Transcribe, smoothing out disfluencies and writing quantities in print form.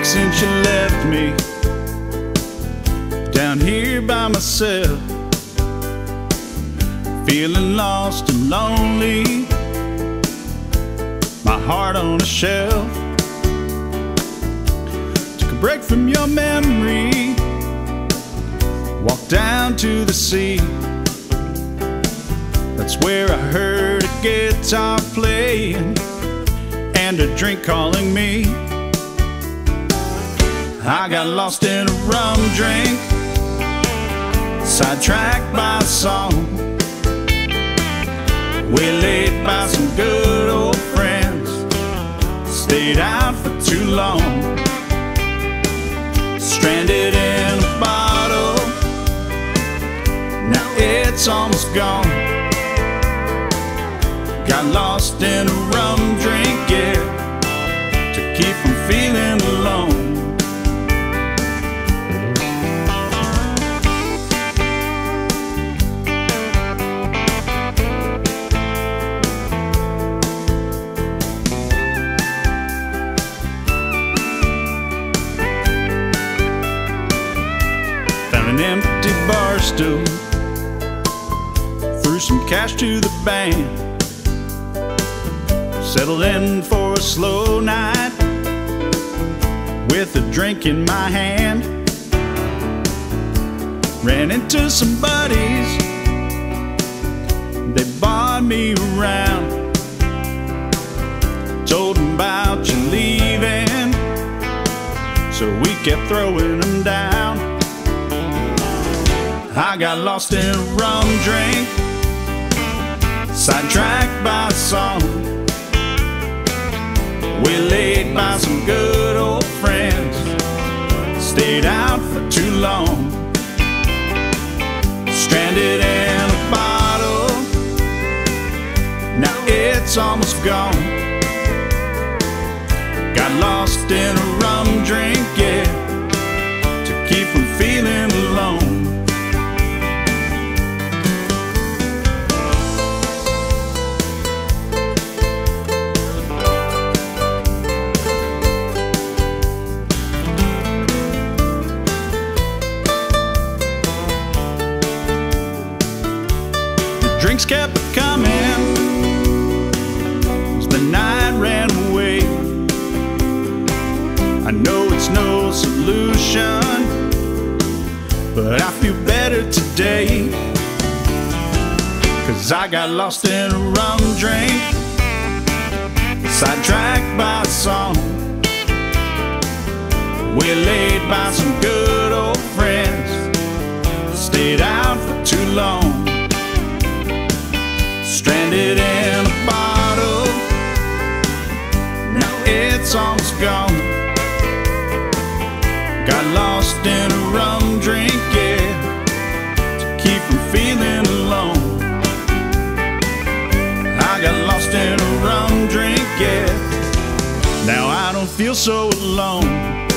weeks since you left me, down here by myself, feeling lost and lonely, my heart on a shelf. Took a break from your memory, walked down to the sea. That's where I heard a guitar playing and a drink calling me. I got lost in a rum drink, sidetracked by a song. We laid by some good old friends, stayed out for too long. Stranded in a bottle, now it's almost gone. Got lost in a rum drink, yeah, to keep from feeling alone. An empty bar stool, threw some cash to the band, settled in for a slow night with a drink in my hand. Ran into some buddies, they barred me around, told them about you leaving, so we kept throwing them down. I got lost in a rum drink, sidetracked by a song. We laid by some good old friends, stayed out for too long. Stranded in a bottle, now it's almost gone. Got lost in a rum drink, yeah, to keep from feeling alone. Drinks kept coming as the night ran away. I know it's no solution, but I feel better today, 'cause I got lost in a rum drink, sidetracked by a song. We laid by some good old friends, stayed out for too long. Stranded in a bottle, now it's almost gone. Got lost in a rum drink, yeah, to keep from feeling alone. I got lost in a rum drink, yeah, now I don't feel so alone.